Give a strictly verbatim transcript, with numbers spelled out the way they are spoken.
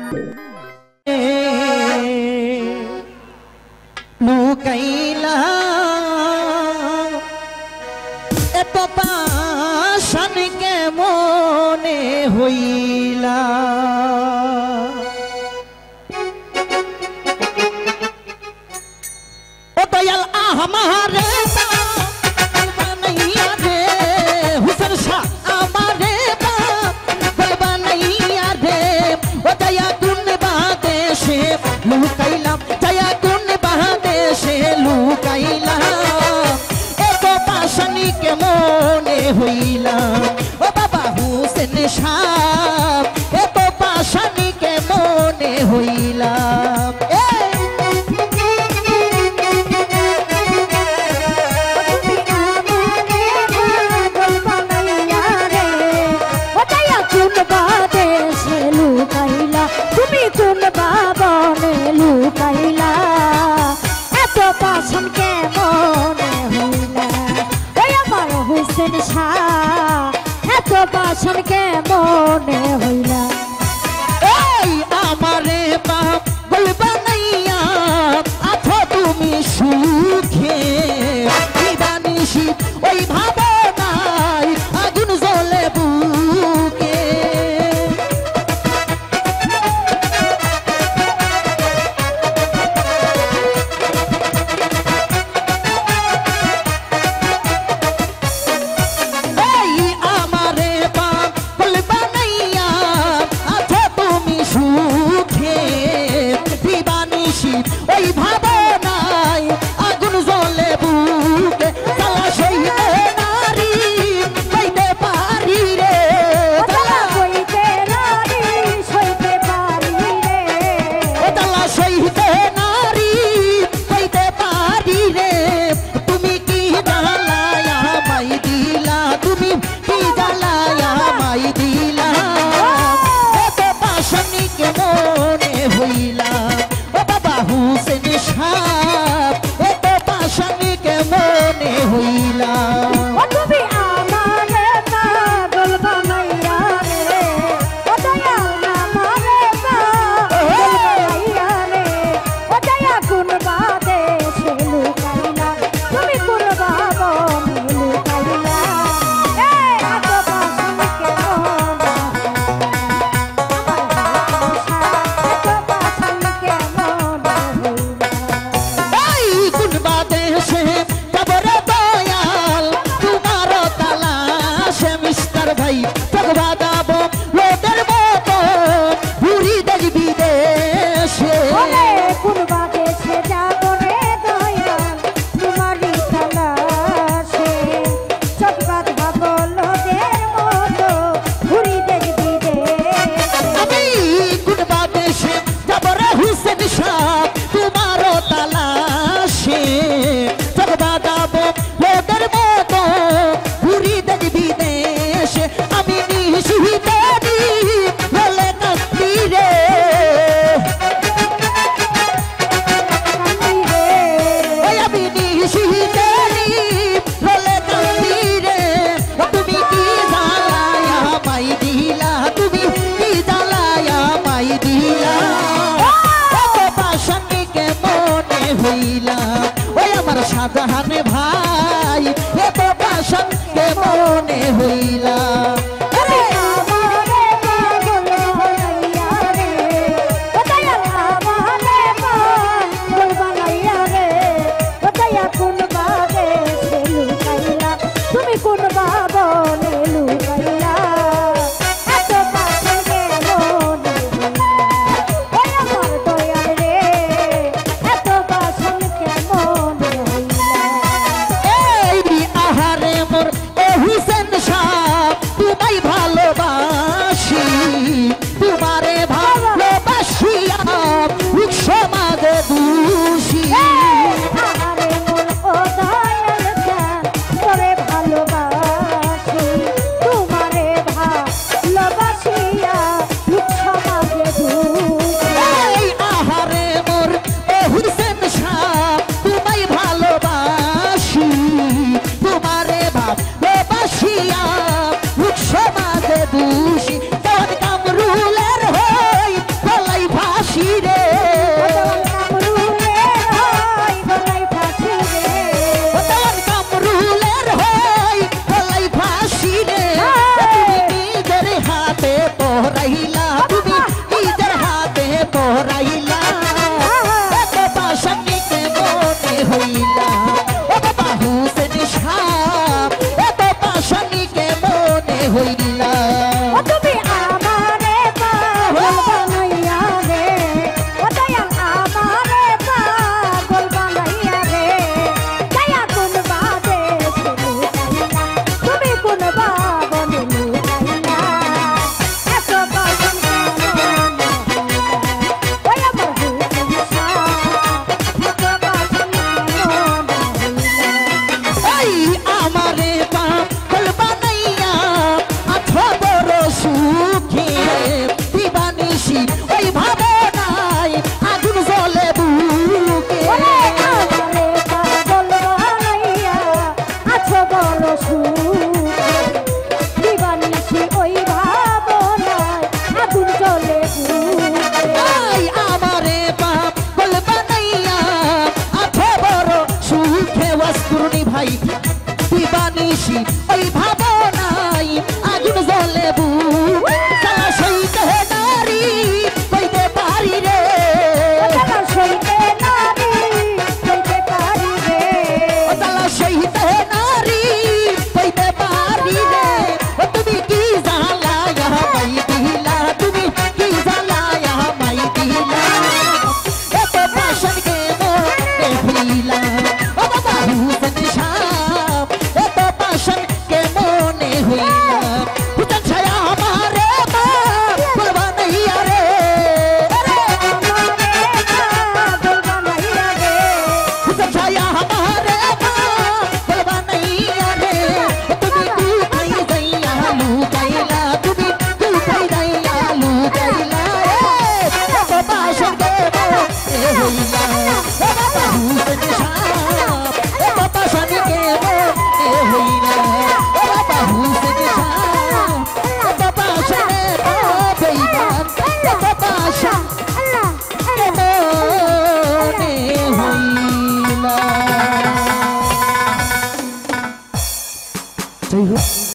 লুকাইলা এত পাশান কেমনে হইলা ও দয়াল আমারে বানাইয়া দে হুসেন শাহ আমারে বানাইয়া দে ও দয়া গুণ বাদেশে লুকাইলা দয়া গুণ বাদেশে লুকাইলা এত পাশানি কেমনে হইলা ও বাবা হুসেন শাহ এত পাশানি কেমনে হইলা তুমি কোন বাবনে লুকাইলা এত পাশান কেমনে হইলা ওই আমার হুসেন শাহ এত পাশান কেমনে হইলা এই আমারে বাপ বলবা নাইয়া আছো তুমি সুখে দিবানিশি ওই ভাবনায় আগুন জ্বলে বুকে ওই ভাবনায় আগুন জ্বলে বুকে তালা সইতে নারী সইতে পারি রে তালা সইতে নারী সইতে পারি রে তালা সইতে নারী সইতে পারি রে তুমি কি জ্বালায়া মাই দিলা তুমি কি জ্বালায়া মাই দিলা এত পাশানি কেমনে হইলা হুসেন শাহ এত পাশানি কেমনে হইলা তুমি আমারে পাগল বানাইয়া রে ও দয়াল আমারে পাগল বানাইয়া রে ও দয়া কোন বাদেশে লুকাইলা তুমি কোন বাবনে লুকাইলা এত পাশানি কেমনে ভাই তকবা দাব লোদের মতো ঘুরি দেখবি দেশে কোন বাদেশে যাব রে দয়াল তোমারই তালাশে তকবা দাব লোদের মতো ঘুরি দেখবি দেশে আমি কোন বাদেশে যাব রে হুসেন শাহ তোমার তালাশে তকবা দাব লোদের মতো ঘুরি দেখবি দেশে আমি নিশিতে বলে কাঁদি রে আমি নিশিতে বলে কাঁদি রে তুমি কি জ্বালায়া মাই দিলা তুমি কি জ্বালায়া মাই দিলা এত পাশানি কেমনে হইলা ওই আমার শাহজাহান ভাই এত পাশান কেমনে হইলা তুমি কোন বাবনে লুকাইলা এত পাশান কেমনে ওই আমার দয়াল রে এত পাশান কেমনে হইলা এই আহারে মোর ও হুসেন শাহ তোমায় ভালোবাসি তোমারে ভালোবাসিয়া রূপ সমাজে দোষী আহারে মোর ও দয়াল শাহ তোরে ভালোবাসি তোমারে ভালোবাসিয়া রূপ সমাজে দোষী এই আহারে মোর ও হুসেন শাহ তোমায় ভালোবাসি তোমারে ভালোবাসিয়া রূপ সমাজে দোষী কামরুলের হই বলাই পরাইলা তুমি নিজের হাতে পরাইলা এত পাশানিকে মনে হইলা ও বাবা হুসেন শাহ এত পাশানিকে মনে হইলা